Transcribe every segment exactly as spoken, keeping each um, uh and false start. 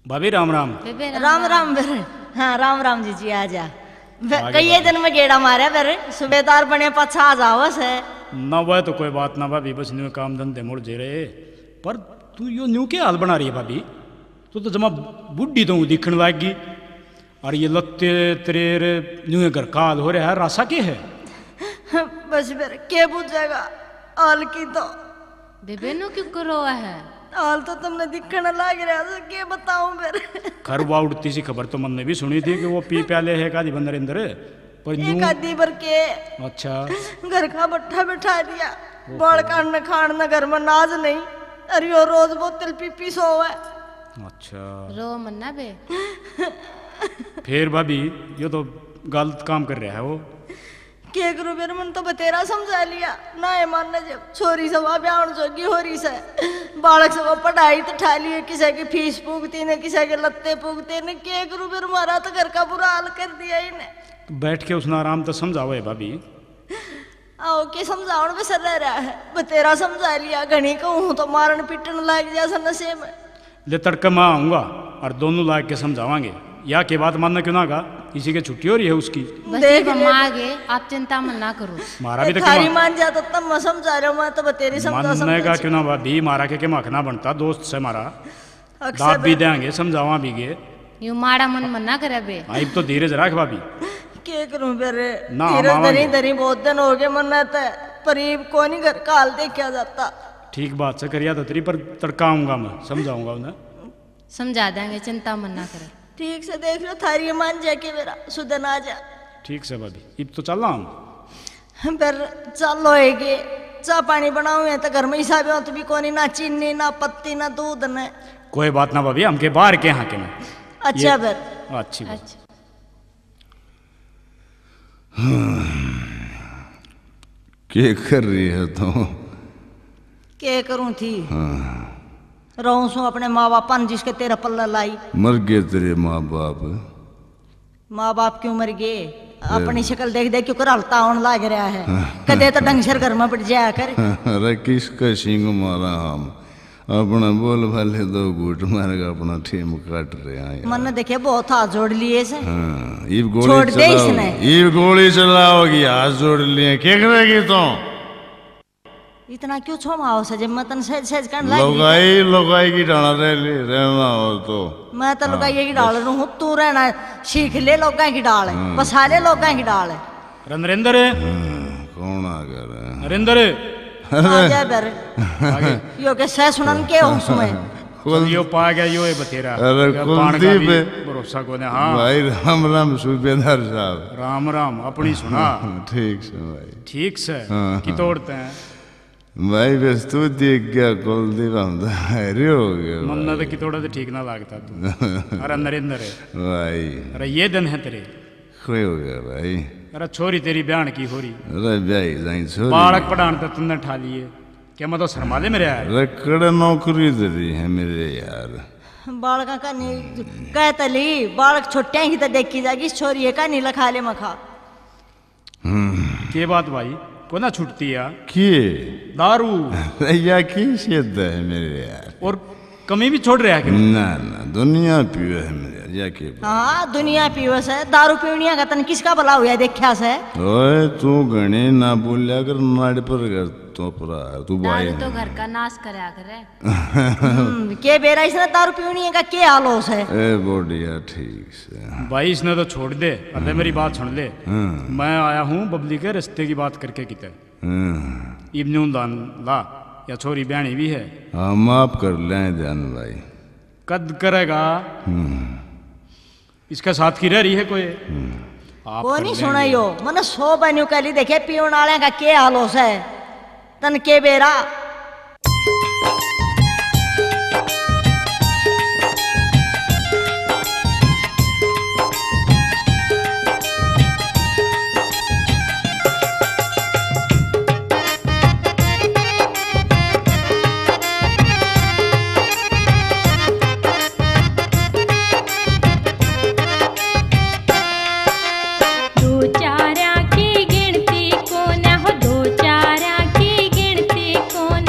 भाभी राम राम। राम राम बेर। हाँ राम राम जी जी आ जा। कई दिन में गेड़ा मारे बेर, सूबेदार बने पाछा आ जाओ से। ना वह तो कोई बात ना भाभी, बस न्यू काम धंधे मुड़ जे रहे। पर तू यो न्यू के हाल बना रही है भाभी? तू तो जमा बुढ़ी तो दिखने लागी। और ये लत्ते तेरे न्यू घर का हाल हो रहा है, रासा के है? बस बेर के पूछेगा हाल की तो बेबे नो क्यों करो है? हाल तो तुमने दिखने लग रहा है, क्या बताऊं फिर? खरवा उड़ती सी खबर तो मैंने भी सुनी थी कि वो पी प्याले है कादी बंदर अंदर पर एक आदि भर के। अच्छा घर का बट्ठा बिठा दिया, बाल काटने खाना घर में नाज नहीं, अरे वो रोज बोतल पी पी सो है। अच्छा रो मन्ना बे। फिर भाभी ये तो गलत काम कर रहा है वो। के करूं फिर, मन तो बतेरा समझा लिया ना है मानना, जब छोरी सब ब्याह जोगी हो रही से, बालक सब पढ़ाई तो ठा लिए, किसी की फीस पूगती ने, किसी के लत्ते पूगते ने, के करूं फिर, हमारा तो घर का बुरा हाल कर दिया इन्हें। तो बैठ के उसने आराम तो समझाओ है भाभी। आओ के समझाओ में सर रह रहा है, बतेरा समझा लिया, घनी कहूँ तो मारन पीटन लग जा नशे में। ले तड़के मैं आऊंगा और दोनों लाग के समझावांगे, या के बात मानना क्यों ना का, इसी के छुट्टी हो रही है उसकी। देख आगे आप चिंता मत ना करो, मारा भी तो थारी मान जा तो तब मैं समझा रहा हूँ, मैं तो बतेरी समझा समझा का क्यों ना भाभी, मारा के के मखना बनता दोस्त से मारा दाब भी देंगे समझावा भी गे, यूं माड़ा मन मना करे बे। आई तो धीरे जरा भाभी के करूं फिर, धीरे दरी दरी बहुत दिन हो गए मन तो परीब को नहीं घर का हाल देखा जाता। ठीक बात से करिया तो तेरी, पर तड़का आऊंगा मैं समझाऊंगा उन्हें, समझा देंगे, चिंता मत ना करे। ठीक से देख लो थारी मान जाके मेरा सुधन आ जा। ठीक से भाभी, अब तो चल रहा हूँ फिर चलो है चाह पानी बनाऊ है तो घर में हिसाब हो तो भी कोनी, ना चीनी ना पत्ती ना दूध न। कोई बात ना भाभी, हमके बाहर के यहाँ के में। अच्छा फिर अच्छी बात। अच्छा क्या कर रही है तो? क्या करूं थी? रहूं सू अपने माँ बाप जिसके तेरा पल्ला लाई। मर गए तेरे माँ बाप? माँ बाप क्यों मर गए? अपनी शक्ल देख देख क्यों करलता होने लग रहा है, कदे तो ढंग से घर में बैठ जाया कर। अरे किसका सिंह मारा हम, अपना बोल भले दो घूट मार का अपना ठेम काट रहे हैं। मन देखे बहुत हाथ जोड़ लिए से। हाँ, ये गोली छोड़ दे इसने। ये गोली चलाओगी, हाथ जोड़ लिए क्या करेगी तो? इतना क्यों छोमाओ से, जब मैं तन सहज सहज करने लगी। लुगाई लुगाई की डाला रह रहना हो तो मैं तो लुगाई की डाल रहा हूँ, तू रहना सीख ले लोगों की डाल, बसा ले लोगों की डाल। नरेंद्र कौन आ गया? नरेंद्र आजा बर यो के सह सुनन के उसमें यो पा गया यो है बतेरा। अरे कुलदीप भरोसा को ने। हाँ भाई राम राम सूबेदार साहब। राम राम, अपनी सुना। ठीक से भाई, ठीक से की तोड़ते हैं भाई, बस तू देख गया कुलदीप, हम तो हैरे हो गए। मन्ना तो की तोड़ा तो ठीक ना लगता तू। अरे नरेंद्र भाई, अरे ये दिन है तेरे, खोई हो गया भाई। अरे छोरी तेरी ब्यान की हो रही, अरे भाई जाई छोरी बालक पढ़ान तो तुमने ठा लिए, क्या मैं तो शर्माले में रहा है। रकड़ नौकरी दे रही है मेरे यार। बालका का नहीं कहता ली, बालक छोटे ही तो देखी जाएगी, छोरी का नहीं लखा ले मखा। के बात भाई को ना छुटती है के दारू या की सिद्ध है मेरे यार, और कमी भी छोड़ रहा है। ना ना दुनिया पियो है मेरे या के। हाँ दुनिया पियो से, दारू पीवनिया का तन किसका भला हुआ देखा से? ओए तू गणे ना बोलिया कर, नाड़ पर कर तो परा तू भाई तो घर का नाश करया करे। के बेरा इसने दारू पीवनिया का क्या हाल हो से? ए बोडिया ठीक से भाई इसने तो छोड़ दे, अरे मेरी बात सुन ले। मैं आया हूँ बबली के रिश्ते की बात करके किते इब्न दान ला, या छोरी ब्याणी भी है। हाँ माफ कर ले ध्यान भाई। कद करेगा इसका साथ की रह रही है कोई? को नहीं सुनाइयो मन सो बन्यू कली देखे पीवन वाले का क्या हाल हो से तन के बेरा। चारा की गिनती को न हो, दो चारा की गिनती को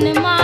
मन मा